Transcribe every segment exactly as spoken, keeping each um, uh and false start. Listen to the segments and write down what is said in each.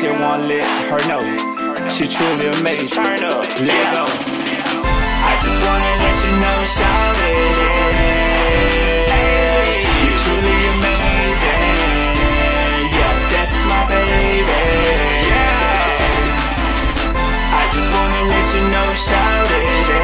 just wanna let her know she truly amazing. Turn up, let go. I just wanna let you know, shawty, you're truly amazing. Yeah, that's my baby. Yeah. I just wanna let you know, shawty,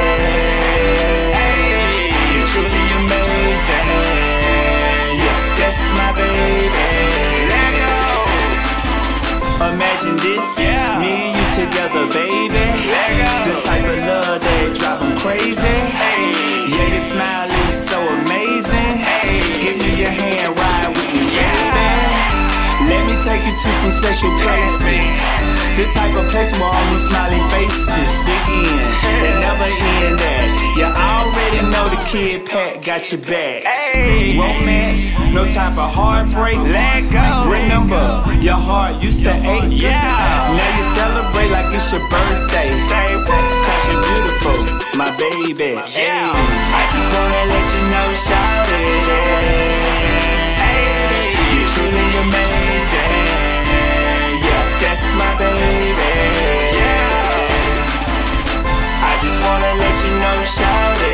you're truly amazing. Yeah, that's my baby. Let go. Imagine this, yeah. Me and you together, baby. Let go. The type of love that drive them crazy. Hey. Yeah, your smile is so amazing. Hey. Give me your hand, ride with me, yeah. Baby. Let me take you to some special places. The type of place where all these smiling faces begin and never end at. You already know the kid Pat got your back. Hey. Romance, no time for heartbreak. Let go. Remember, your heart used to ache. Yeah. Now you celebrate like it's your birthday. Say what? Cause you're beautiful, my baby. Yeah. I just wanna let you know, shawty, hey, you're truly amazing. Yeah, that's my baby. Yeah. I just wanna let you know, shawty,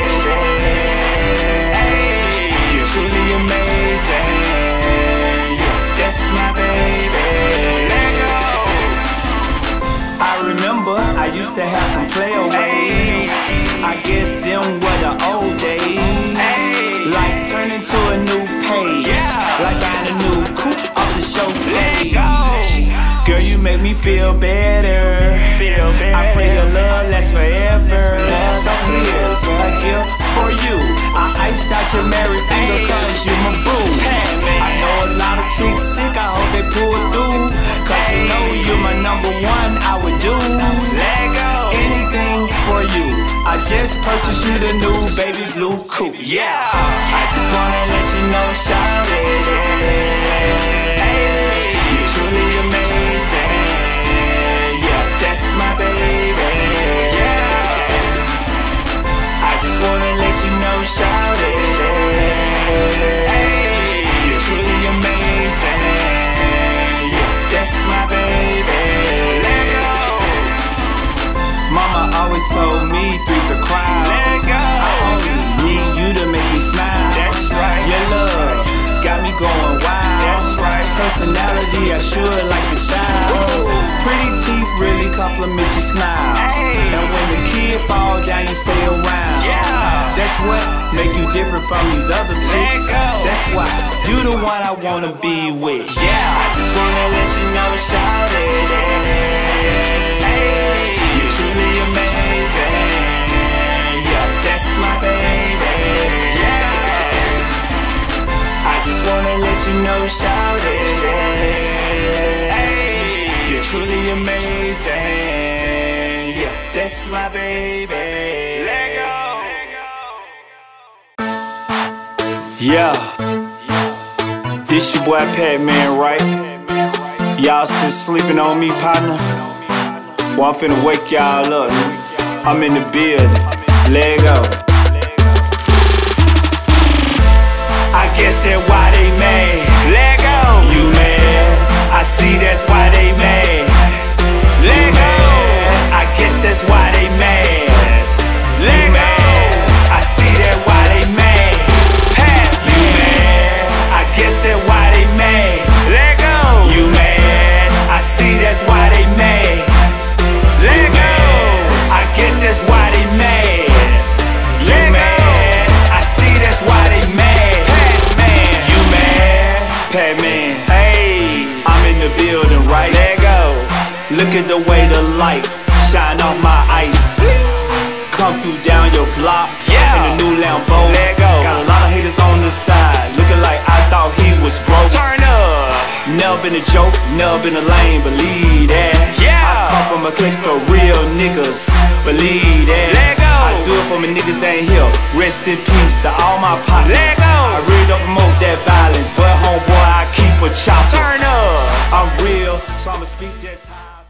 hey, you're truly amazing. Yeah, that's my baby. Let go. I remember I used to have some playaways. I guess them were the old days. Like turning to a new page. Like buying a new coupe off the show stage. Girl, you make me feel better. Feel better. I pray your love lasts forever. So here's a gift for you. I iced out your married finger cause you my boo. I know a lot of chicks sick, I hope they pull through. Cause you know you're my number one, I would do let go anything for you. I just purchased you the new baby blue coupe. Yeah, I just wanna let you know, shawty, hey, you're truly amazing. Yeah, that's my baby. Yeah, I just wanna let you know, shawty, hey, you're truly amazing. Yeah, that's my baby. Let go. Mama always told me three's a crowd. Let go. I only need you to make me smile. That's right. Your love got me going wild. That's right. Personality, I sure like your style. Woo. Pretty teeth really compliment your smile. Hey. And when the kid fall down, you stay around. Yeah. That's what make you different from these other chicks. That's why you the one I wanna be with. Yeah. I just wanna let you know, shawty, hey, you're truly amazing. Yeah, that's my baby. Yeah. I just wanna let you know, shawty, hey, you're truly amazing. Yeah, that's my baby. Let go. Yeah, this your boy Patman, right? Y'all still sleeping on me, partner? Well, I'm finna wake y'all up. I'm in the building. Let go. I guess that's why they mad. Let go. You mad? I see that's why they mad. Let go. I guess that's why they mad. Let go. I see that's why they mad. Pat, you mad? I guess that's why they mad. Let go. You mad? I see that's why they mad. Let go. I guess that's why they mad. You mad? I see that's why they mad. Patman, you mad? Patman, hey, I'm in the building, right? Let go. Look at the way the light shine off my ice. Come through down your block, yeah, in a new Lambo. Let go. Got a lot of haters on the side, looking like I thought he was broke. Turn up. Never been a joke, never been a lame, believe that. Yeah. I come from a clique of real niggas, believe that. Let go. I do it for my niggas that ain't here. Rest in peace to all my partners. Let go. I really don't promote that violence, but homeboy, I keep a chopper. Turn up. I'm real, so I'ma speak just how